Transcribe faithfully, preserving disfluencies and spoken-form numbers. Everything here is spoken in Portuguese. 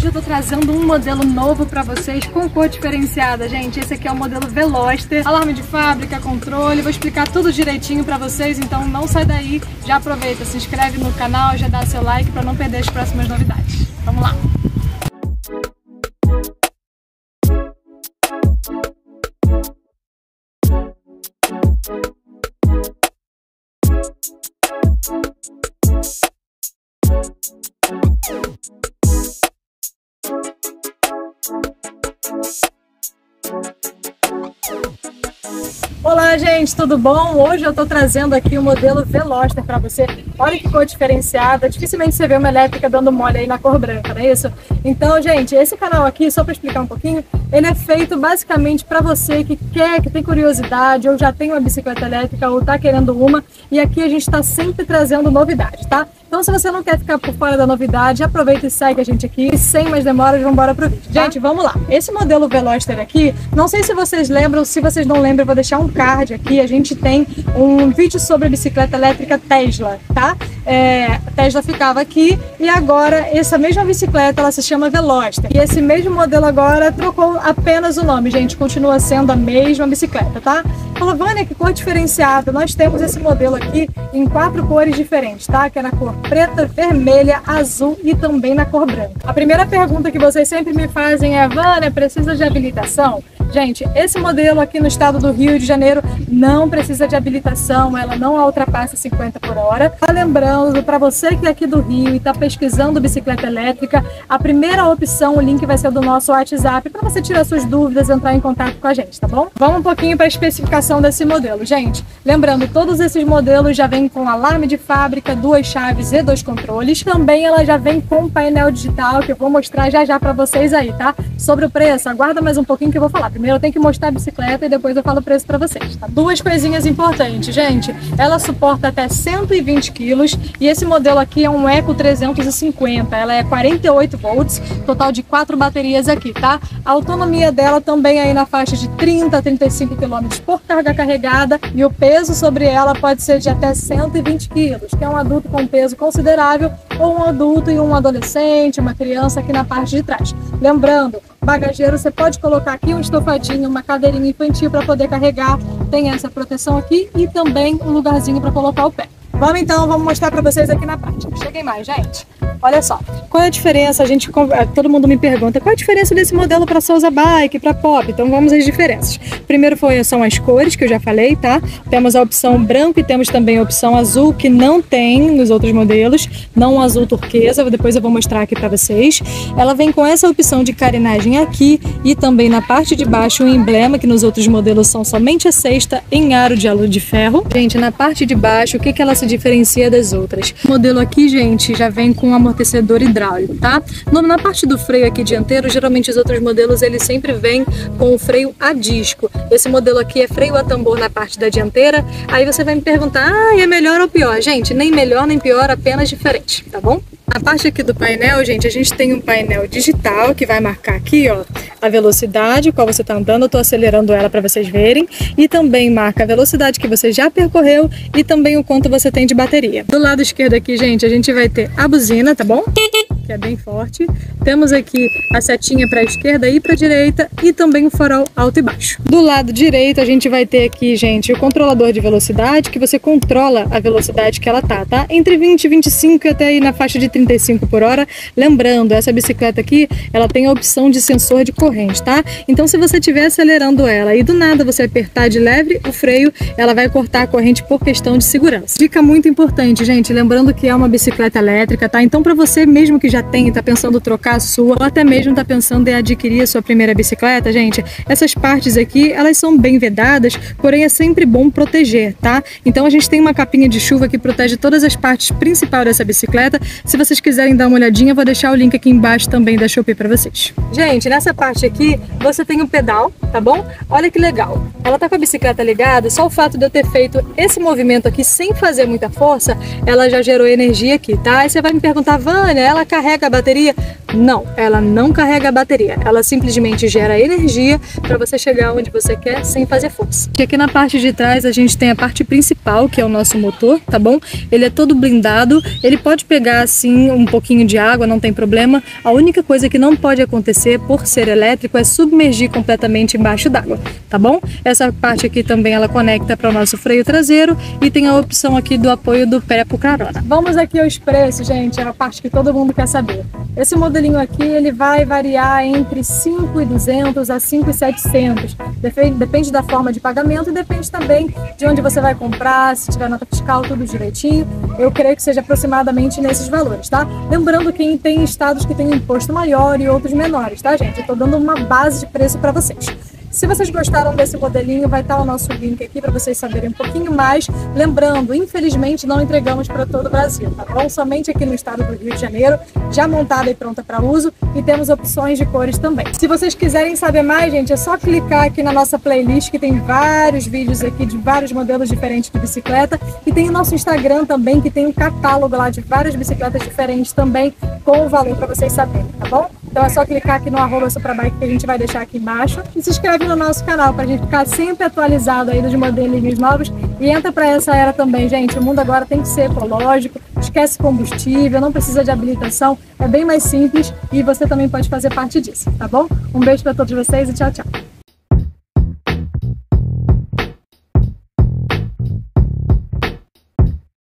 Hoje eu tô trazendo um modelo novo pra vocês com cor diferenciada, gente. Esse aqui é o modelo Veloster, alarme de fábrica, controle, vou explicar tudo direitinho pra vocês, então não sai daí, já aproveita, se inscreve no canal, já dá seu like pra não perder as próximas novidades. Vamos lá! Olá, gente, tudo bom? Hoje eu tô trazendo aqui o modelo Veloster para você. Olha que cor diferenciada, dificilmente você vê uma elétrica dando mole aí na cor branca, não é isso? Então, gente, esse canal aqui, só para explicar um pouquinho, ele é feito basicamente para você que quer, que tem curiosidade, ou já tem uma bicicleta elétrica, ou tá querendo uma, e aqui a gente tá sempre trazendo novidade, tá? Então, se você não quer ficar por fora da novidade, aproveita e segue a gente aqui. E sem mais demoras, vamos embora pro vídeo, tá? Gente, vamos lá. Esse modelo Veloster aqui, não sei se vocês lembram, se vocês não lembram, eu vou deixar um card aqui. A gente tem um vídeo sobre a bicicleta elétrica Tesla, tá? É, a Tesla ficava aqui e agora essa mesma bicicleta, ela se chama Veloster. E esse mesmo modelo agora trocou apenas o nome, gente. Continua sendo a mesma bicicleta, tá? Falou, Vânia, que cor diferenciada. Nós temos esse modelo aqui em quatro cores diferentes, tá? Que é na cor preta, vermelha, azul e também na cor branca. A primeira pergunta que vocês sempre me fazem é: Vânia, precisa de habilitação? Gente, esse modelo aqui no estado do Rio de Janeiro não precisa de habilitação, ela não ultrapassa cinquenta por hora. Tá lembrando, para você que é aqui do Rio e está pesquisando bicicleta elétrica, a primeira opção, o link vai ser do nosso WhatsApp para você tirar suas dúvidas, entrar em contato com a gente, tá bom? Vamos um pouquinho para a especificação desse modelo, gente. Lembrando, todos esses modelos já vêm com alarme de fábrica, duas chaves e dois controles. Também ela já vem com painel digital, que eu vou mostrar já já para vocês aí, tá? Sobre o preço, aguarda mais um pouquinho que eu vou falar. Primeiro eu tenho que mostrar a bicicleta e depois eu falo o preço para vocês, tá? Duas coisinhas importantes, gente. Ela suporta até cento e vinte quilos e esse modelo aqui é um Eco trezentos e cinquenta. Ela é quarenta e oito volts, total de quatro baterias aqui, tá? A autonomia dela também aí na faixa de trinta a trinta e cinco quilômetros por carga carregada e o peso sobre ela pode ser de até cento e vinte quilos, que é um adulto com peso considerável ou um adulto e um adolescente, uma criança aqui na parte de trás. Lembrando, bagageiro você pode colocar aqui um estofadinho, uma cadeirinha infantil para poder carregar, tem essa proteção aqui e também um lugarzinho para colocar o pé. Vamos então, vamos mostrar para vocês aqui na parte. Cheguem mais, gente. Olha só, qual é a diferença? A gente, todo mundo me pergunta, qual é a diferença desse modelo para Souza Bike, para Pop? Então vamos às diferenças. Primeiro foi, são as cores, que eu já falei, tá? Temos a opção branco e temos também a opção azul, que não tem nos outros modelos, não azul turquesa, depois eu vou mostrar aqui para vocês. Ela vem com essa opção de carenagem aqui e também na parte de baixo o emblema, que nos outros modelos são somente a sexta em aro de alu de ferro. Gente, na parte de baixo, o que que ela se diferencia das outras? O modelo aqui, gente, já vem com amortecedor hidráulico, tá? Na parte do freio aqui dianteiro, geralmente os outros modelos eles sempre vêm com o freio a disco. Esse modelo aqui é freio a tambor na parte da dianteira. Aí você vai me perguntar, ah, é melhor ou pior? Gente, nem melhor nem pior, apenas diferente, tá bom? A parte aqui do painel, gente, a gente tem um painel digital que vai marcar aqui, ó, a velocidade qual você tá andando. Eu tô acelerando ela para vocês verem. E também marca a velocidade que você já percorreu e também o quanto você tem de bateria. Do lado esquerdo aqui, gente, a gente vai ter a buzina, tá bom? Que é bem forte. Temos aqui a setinha para a esquerda e para a direita e também o farol alto e baixo. Do lado direito a gente vai ter aqui, gente, o controlador de velocidade, que você controla a velocidade que ela tá, tá? Entre vinte e vinte e cinco e até aí na faixa de trinta e cinco por hora. Lembrando, essa bicicleta aqui, ela tem a opção de sensor de corrente, tá? Então se você estiver acelerando ela e do nada você apertar de leve o freio, ela vai cortar a corrente por questão de segurança. Dica muito importante, gente, lembrando que é uma bicicleta elétrica, tá? Então para você mesmo que já tem e tá pensando trocar a sua, ou até mesmo tá pensando em adquirir a sua primeira bicicleta, gente, essas partes aqui, elas são bem vedadas, porém é sempre bom proteger, tá? Então a gente tem uma capinha de chuva que protege todas as partes principais dessa bicicleta. Se vocês quiserem dar uma olhadinha, eu vou deixar o link aqui embaixo também da Shopee para vocês. Gente, nessa parte aqui, você tem um pedal, tá bom? Olha que legal. Ela tá com a bicicleta ligada, só o fato de eu ter feito esse movimento aqui sem fazer muita força, ela já gerou energia aqui, tá? Aí você vai me perguntar, Vânia, ela carrega a bateria? Não, ela não carrega a bateria, ela simplesmente gera energia para você chegar onde você quer sem fazer força. E aqui na parte de trás a gente tem a parte principal, que é o nosso motor, tá bom? Ele é todo blindado, ele pode pegar assim um pouquinho de água, não tem problema. A única coisa que não pode acontecer por ser elétrico é submergir completamente embaixo d'água, tá bom? Essa parte aqui também ela conecta para o nosso freio traseiro e tem a opção aqui do apoio do pé pro carona. Vamos aqui aos preços, gente, é a parte que todo mundo quer saber. Esse modelinho aqui ele vai variar entre cinco mil e duzentos a cinco mil e setecentos. Depende da forma de pagamento e depende também de onde você vai comprar, se tiver nota fiscal, tudo direitinho. Eu creio que seja aproximadamente nesses valores, tá? Lembrando que tem estados que tem um imposto maior e outros menores, tá, gente? Eu tô dando uma base de preço para vocês. Se vocês gostaram desse modelinho, vai estar o nosso link aqui para vocês saberem um pouquinho mais. Lembrando, infelizmente não entregamos para todo o Brasil, tá bom? Somente aqui no estado do Rio de Janeiro, já montada e pronta para uso, e temos opções de cores também. Se vocês quiserem saber mais, gente, é só clicar aqui na nossa playlist, que tem vários vídeos aqui de vários modelos diferentes de bicicleta, e tem o nosso Instagram também, que tem um catálogo lá de várias bicicletas diferentes também, com o valor para vocês saberem, tá bom? Então é só clicar aqui no arroba Suprabike, que a gente vai deixar aqui embaixo, e se inscreve no nosso canal pra gente ficar sempre atualizado aí dos modelinhos novos, e entra pra essa era também, gente. O mundo agora tem que ser ecológico, esquece combustível, não precisa de habilitação, é bem mais simples e você também pode fazer parte disso, tá bom? Um beijo pra todos vocês e tchau, tchau!